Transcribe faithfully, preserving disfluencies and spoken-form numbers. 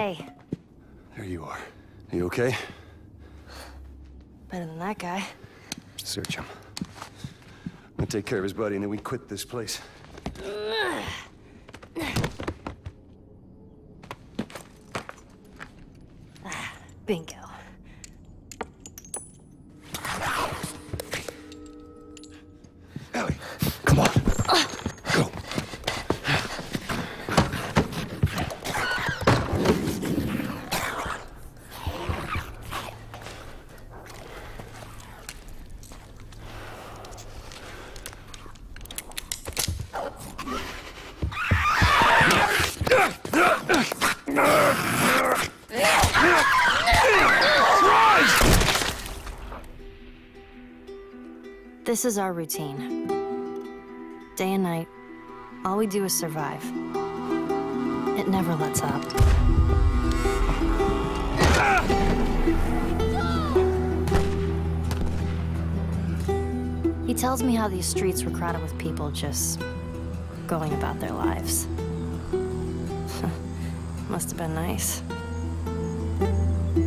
Hey. There you are. Are you okay? Better than that guy. Search him. I'm gonna take care of his buddy, and then we quit this place. Bingo. Ellie, come on. Go. This is our routine. Day and night, all we do is survive. It never lets up. He tells me how these streets were crowded with people just going about their lives. Must have been nice.